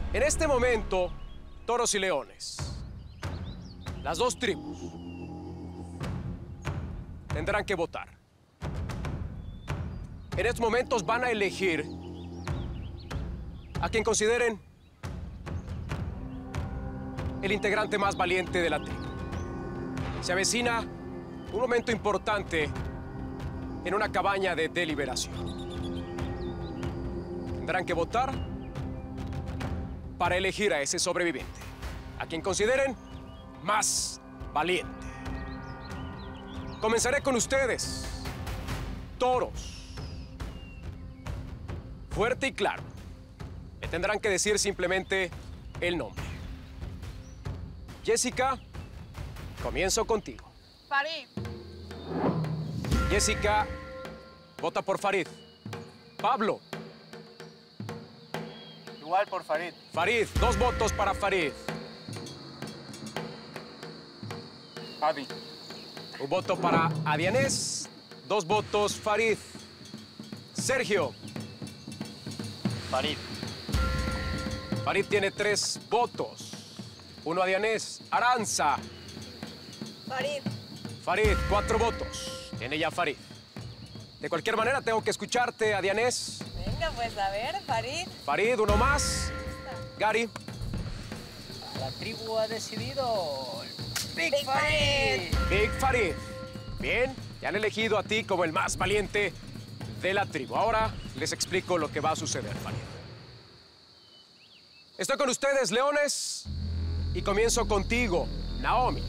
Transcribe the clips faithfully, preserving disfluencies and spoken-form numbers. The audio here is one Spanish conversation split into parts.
En este momento, toros y leones, las dos tribus, tendrán que votar. En estos momentos van a elegir a quien consideren el integrante más valiente de la tribu. Se avecina un momento importante en una cabaña de deliberación. Tendrán que votar para elegir a ese sobreviviente, a quien consideren más valiente. Comenzaré con ustedes, toros. Fuerte y claro. Me tendrán que decir simplemente el nombre. Jessica, comienzo contigo. Farid. Jessica, vota por Farid. Pablo. Igual por Farid. Farid, dos votos para Farid. Adi. Un voto para Adianés, dos votos Farid. Sergio. Farid. Farid tiene tres votos. Uno Adianés. Aranza. Farid. Farid, cuatro votos. Tiene ya Farid. De cualquier manera, tengo que escucharte, Adianés. Venga, pues a ver, Farid. Farid, uno más. Gary. La tribu ha decidido. Big, Big Farid. Big Farid. Bien, te han elegido a ti como el más valiente de la tribu. Ahora les explico lo que va a suceder, Farid. Estoy con ustedes, leones, y comienzo contigo, Naomi.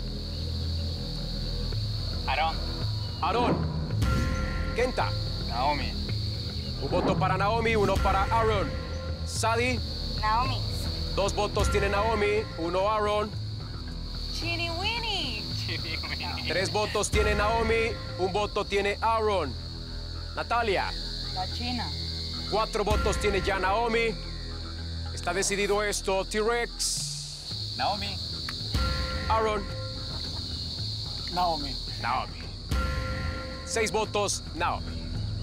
Aarón. Aarón. Kenta. Naomi. Un voto para Naomi, uno para Aaron. Sadi. Naomi. Dos votos tiene Naomi, uno Aaron. Chini Winnie. Tres votos tiene Naomi, un voto tiene Aaron. Natalia. La China. Cuatro votos tiene ya Naomi. Está decidido esto. T-Rex. Naomi. Aaron. Naomi. Naomi. Seis votos, Naomi.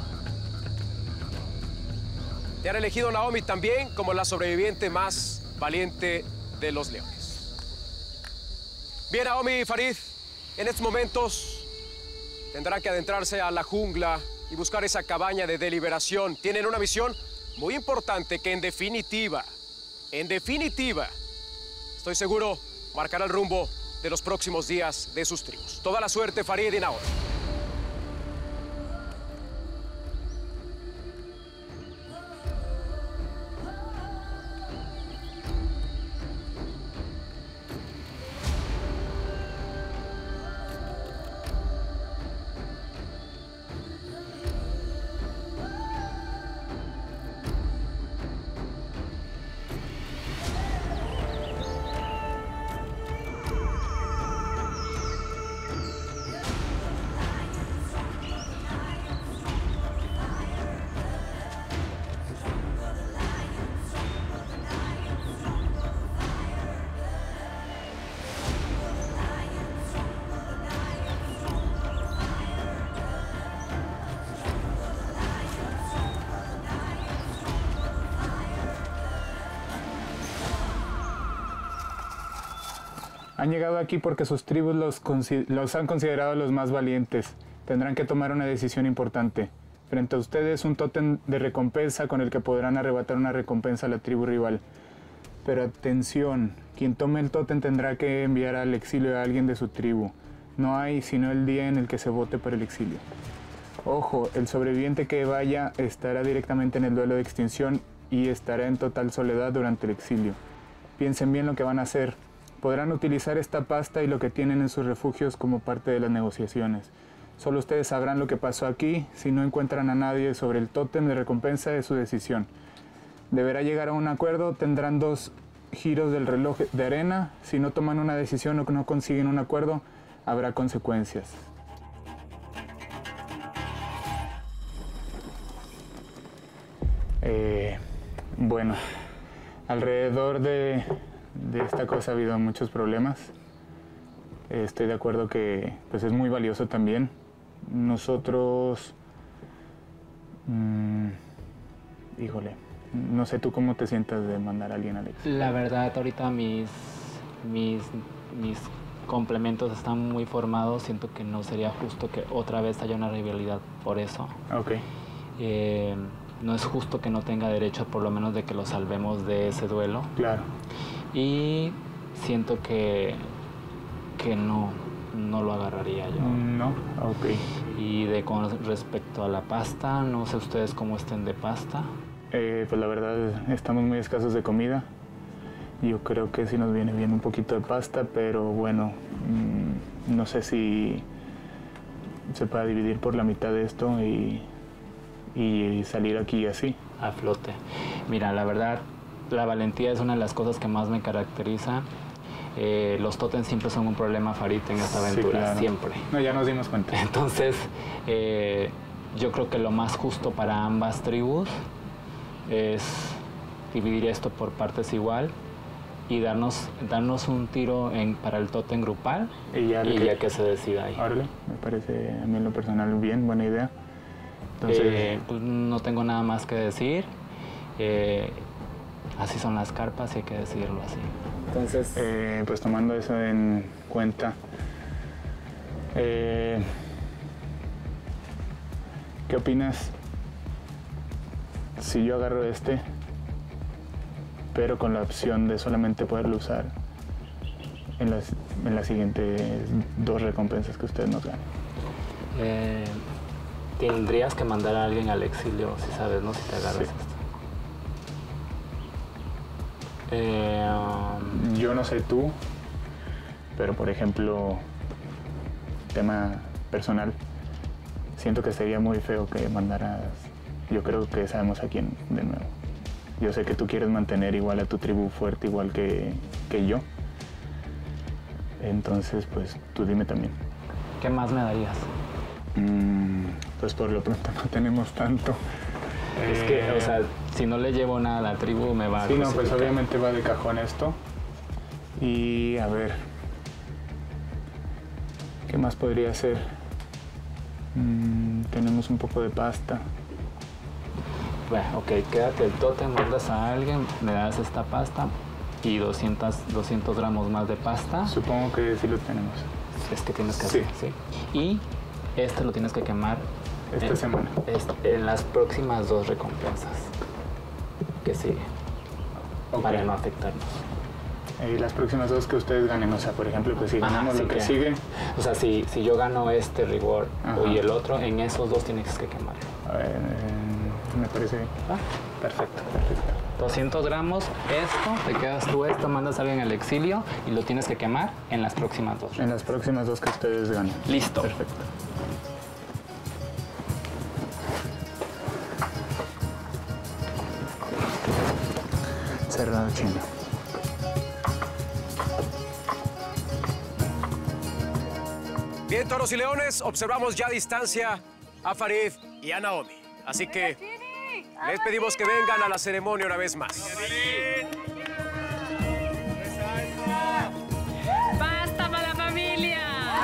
Te han elegido Naomi también como la sobreviviente más valiente de los leones. Bien, Naomi y Farid, en estos momentos tendrán que adentrarse a la jungla y buscar esa cabaña de deliberación. Tienen una misión muy importante que en definitiva, en definitiva, estoy seguro, marcará el rumbo de los próximos días de sus tribus. Toda la suerte, Farid y Naomi. Han llegado aquí porque sus tribus los, los han considerado los más valientes. Tendrán que tomar una decisión importante. Frente a ustedes, un tótem de recompensa con el que podrán arrebatar una recompensa a la tribu rival. Pero atención, quien tome el tótem tendrá que enviar al exilio a alguien de su tribu. No hay sino el día en el que se vote por el exilio. Ojo, el sobreviviente que vaya estará directamente en el duelo de extinción y estará en total soledad durante el exilio. Piensen bien lo que van a hacer. Podrán utilizar esta pasta y lo que tienen en sus refugios como parte de las negociaciones. Solo ustedes sabrán lo que pasó aquí. Si no encuentran a nadie sobre el tótem de recompensa, es su decisión. Deberá llegar a un acuerdo. Tendrán dos giros del reloj de arena. Si no toman una decisión o no consiguen un acuerdo, habrá consecuencias. Eh, bueno, alrededor de... De esta cosa ha habido muchos problemas. Estoy de acuerdo que pues, es muy valioso también. Nosotros... Mmm, híjole, No sé tú cómo te sientas de mandar a alguien al exilio. La verdad, ahorita mis, mis, mis complementos están muy formados. Siento que no sería justo que otra vez haya una rivalidad por eso. Ok. Eh, no es justo que no tenga derecho, por lo menos, de que lo salvemos de ese duelo. Claro. Y siento que, que no, no lo agarraría yo. No, ok. Y de con respecto a la pasta, no sé ustedes cómo estén de pasta. Eh, pues la verdad estamos muy escasos de comida. Yo creo que sí nos viene bien un poquito de pasta, pero bueno, mmm, no sé si se puede dividir por la mitad de esto y, y salir aquí así. A flote. Mira, la verdad, la valentía es una de las cosas que más me caracteriza. Eh, los tótems siempre son un problema, Farid, en esta aventura, sí, claro. Siempre. No, ya nos dimos cuenta. Entonces, eh, yo creo que lo más justo para ambas tribus es dividir esto por partes igual y darnos, darnos un tiro en, para el tótem grupal y ya, y que, ya que se decida ahí. Órale, me parece a mí en lo personal bien, buena idea. Entonces, eh, pues no tengo nada más que decir. Eh, así son las carpas y hay que decirlo así. Entonces, eh, pues tomando eso en cuenta, eh, ¿qué opinas si yo agarro este, pero con la opción de solamente poderlo usar en las, en las siguientes dos recompensas que ustedes nos ganen? Eh, tendrías que mandar a alguien al exilio, si sabes, ¿no? Si te agarras Sí. esto. Eh, um, Yo no sé tú, pero por ejemplo, tema personal, siento que sería muy feo que mandaras, yo creo que sabemos a quién de nuevo. Yo sé que tú quieres mantener igual a tu tribu fuerte, igual que, que yo. Entonces, pues tú dime también. ¿Qué más me darías? Mm, pues por lo pronto no tenemos tanto. Es Eh, que, o sea, si no le llevo nada a la tribu, me va a Sí, no, pues crucificar. obviamente va de cajón esto. Y a ver, ¿qué más podría ser? Mm, tenemos un poco de pasta. Bueno, ok, quédate el tótem, mandas a alguien, me das esta pasta y doscientos, doscientos gramos más de pasta. Supongo que sí lo tenemos. Es que tienes que Sí. hacer, ¿sí? Y este lo tienes que quemar Esta en, semana. es- en las próximas dos recompensas que siguen, Ok. para no afectarnos. Y las próximas dos que ustedes ganen, o sea, por ejemplo, pues si Ajá, ganamos sí lo que que- sigue, O sea, si, si yo gano este reward Ajá. y el otro, en esos dos tienes que quemarlo. a ver, eh, me parece bien. ¿Va? Perfecto, perfecto. doscientos gramos, esto, te quedas tú esto, mandas a alguien al exilio y lo tienes que quemar en las próximas dos. En las próximas dos que ustedes ganen. Listo. Perfecto. Cerrado chino. Bien, toros y leones, observamos ya a distancia a Farid y a Naomi. Así que les pedimos que vengan a la ceremonia una vez más. ¡Basta para la familia!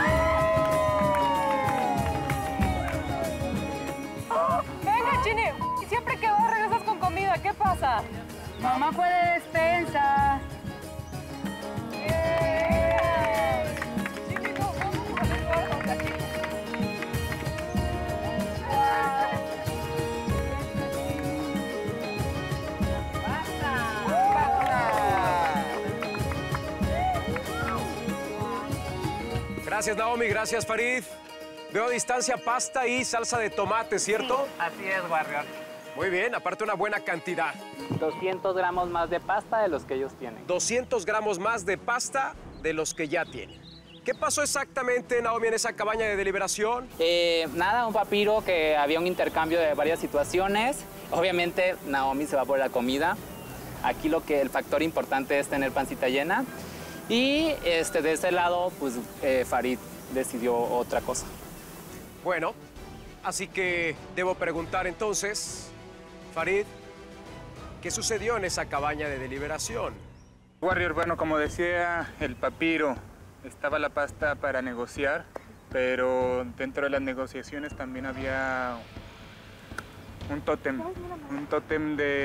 Venga, Chini. Siempre que vas regresas con comida. ¿Qué pasa? Mamá fue de despensa. Chini, no, vamos a hacer algo aquí. Gracias, Naomi. Gracias, Farid. Veo a distancia pasta y salsa de tomate, ¿cierto? Así es, Warrior. Muy bien, aparte una buena cantidad. doscientos gramos más de pasta de los que ellos tienen. doscientos gramos más de pasta de los que ya tienen. ¿Qué pasó exactamente, Naomi, en esa cabaña de deliberación? Eh, nada, un papiro que había un intercambio de varias situaciones. Obviamente Naomi se va por la comida. Aquí lo que el factor importante es tener pancita llena. Y este, de ese lado, pues eh, Farid decidió otra cosa. Bueno, así que debo preguntar entonces, Farid, ¿qué sucedió en esa cabaña de deliberación? Warrior, bueno, como decía el papiro, estaba la pasta para negociar, pero dentro de las negociaciones también había un tótem, un tótem de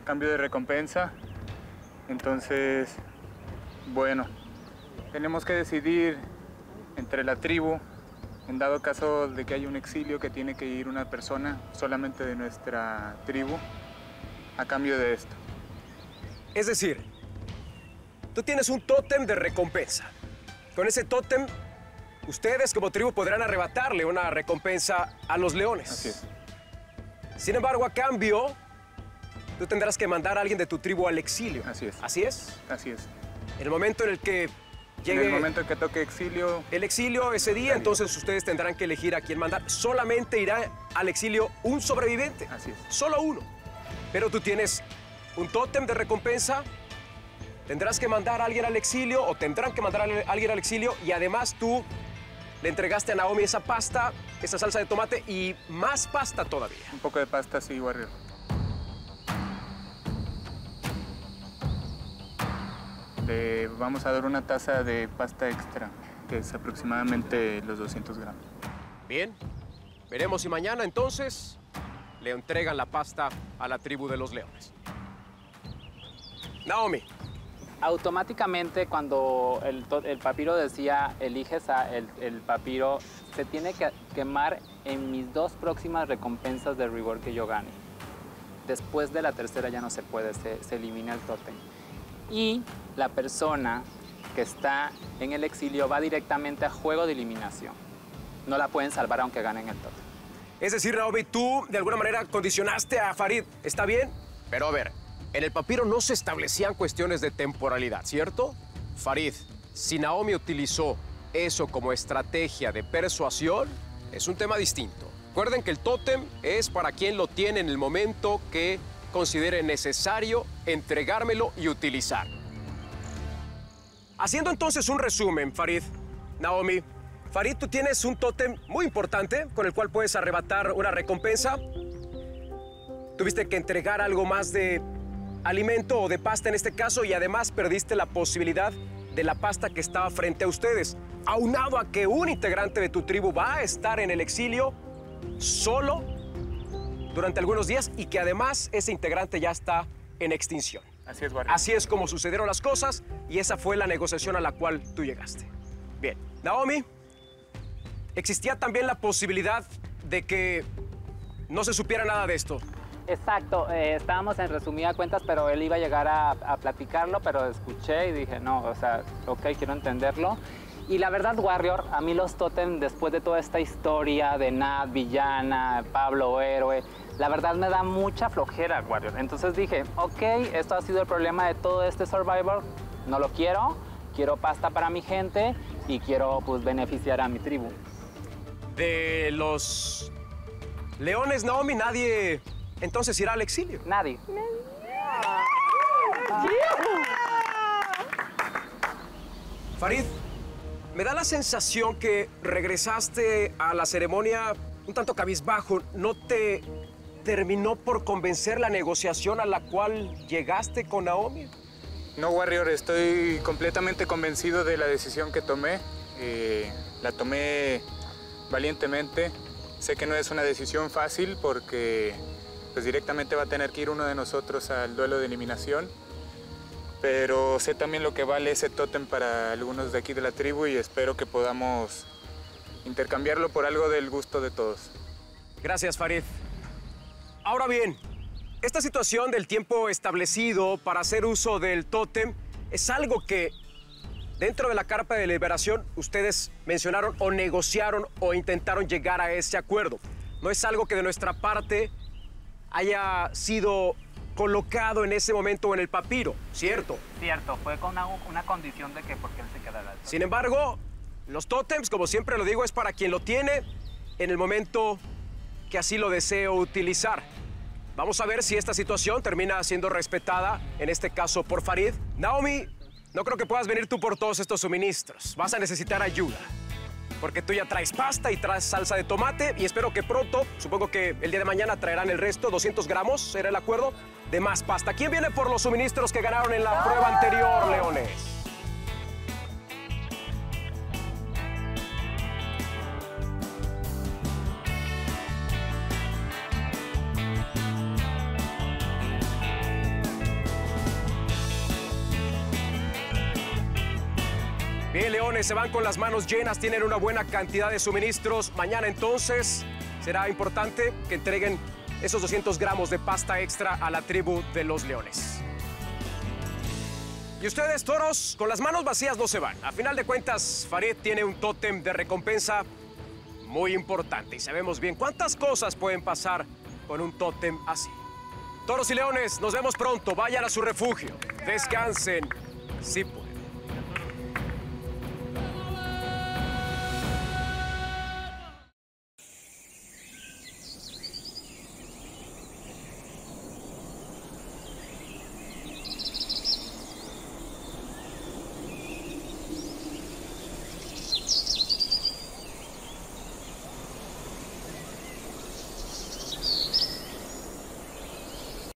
cambio de recompensa. Entonces, bueno, tenemos que decidir entre la tribu, en dado caso de que haya un exilio, que tiene que ir una persona solamente de nuestra tribu a cambio de esto. Es decir, tú tienes un tótem de recompensa. Con ese tótem, ustedes como tribu podrán arrebatarle una recompensa a los leones. Así es. Sin embargo, a cambio, tú tendrás que mandar a alguien de tu tribu al exilio. Así es. ¿Así es? Así es. En el momento en el que llegue En el momento en que toque exilio, el exilio ese día, entonces ustedes tendrán que elegir a quién mandar. Solamente irá al exilio un sobreviviente. así es. Solo uno. Pero tú tienes un tótem de recompensa, tendrás que mandar a alguien al exilio o tendrán que mandar a alguien al exilio y además tú le entregaste a Naomi esa pasta, esa salsa de tomate y más pasta todavía. Un poco de pasta, sí, Warrior. Le vamos a dar una taza de pasta extra, que es aproximadamente los doscientos gramos. Bien, veremos si mañana entonces le entregan la pasta a la tribu de los leones. Naomi. Automáticamente cuando el, to- el papiro decía eliges a el, el papiro, se tiene que quemar en mis dos próximas recompensas de reward que yo gane. Después de la tercera ya no se puede, se, se elimina el tótem. Y la persona que está en el exilio va directamente a juego de eliminación. No la pueden salvar aunque ganen el tótem. Es decir, Naomi, tú de alguna manera condicionaste a Farid, ¿está bien? Pero a ver, en el papiro no se establecían cuestiones de temporalidad, ¿cierto? Farid, si Naomi utilizó eso como estrategia de persuasión, es un tema distinto. Recuerden que el tótem es para quien lo tiene en el momento que considere necesario entregármelo y utilizar. Haciendo entonces un resumen, Farid, Naomi, Farid, tú tienes un tótem muy importante con el cual puedes arrebatar una recompensa. Tuviste que entregar algo más de alimento o de pasta en este caso y además perdiste la posibilidad de la pasta que estaba frente a ustedes. Aunado a que un integrante de tu tribu va a estar en el exilio solo durante algunos días y que además ese integrante ya está en extinción. Así es, Warrior. Así es como sucedieron las cosas y esa fue la negociación a la cual tú llegaste. Bien, Naomi, existía también la posibilidad de que no se supiera nada de esto. Exacto, eh, estábamos en resumida cuentas, pero él iba a llegar a, a platicarlo, pero escuché y dije, no, o sea, ok, quiero entenderlo. Y la verdad, Warrior, a mí los tótem, después de toda esta historia de Nat, villana, Pablo, héroe, la verdad me da mucha flojera, Warrior. Entonces dije, ok, esto ha sido el problema de todo este Survivor, no lo quiero, quiero pasta para mi gente y quiero, pues, beneficiar a mi tribu. De los leones, Naomi, nadie entonces irá al exilio. Nadie. Farid, me da la sensación que regresaste a la ceremonia un tanto cabizbajo. ¿No te terminó por convencer la negociación a la cual llegaste con Naomi? No, Warrior, estoy completamente convencido de la decisión que tomé. Eh, la tomé valientemente. Sé que no es una decisión fácil porque pues, directamente va a tener que ir uno de nosotros al duelo de eliminación. Pero sé también lo que vale ese tótem para algunos de aquí de la tribu y espero que podamos intercambiarlo por algo del gusto de todos. Gracias, Farid. Ahora bien, esta situación del tiempo establecido para hacer uso del tótem es algo que dentro de la carpa de liberación ustedes mencionaron o negociaron o intentaron llegar a ese acuerdo. No es algo que de nuestra parte haya sido colocado en ese momento en el papiro, ¿cierto? Cierto, fue con una, una condición de que porque él se quedara. Sin embargo, los tótems, como siempre lo digo, es para quien lo tiene en el momento que así lo deseo utilizar. Vamos a ver si esta situación termina siendo respetada, en este caso por Farid. Naomi, no creo que puedas venir tú por todos estos suministros. Vas a necesitar ayuda, porque tú ya traes pasta y traes salsa de tomate y espero que pronto, supongo que el día de mañana traerán el resto, doscientos gramos, ¿era el acuerdo? De más pasta. ¿Quién viene por los suministros que ganaron en la prueba anterior, leones? Bien, leones, se van con las manos llenas, tienen una buena cantidad de suministros. Mañana entonces será importante que entreguen esos doscientos gramos de pasta extra a la tribu de los leones. Y ustedes, toros, con las manos vacías no se van. A final de cuentas, Farid tiene un tótem de recompensa muy importante y sabemos bien cuántas cosas pueden pasar con un tótem así. Toros y leones, nos vemos pronto. Vayan a su refugio. Descansen, si pueden.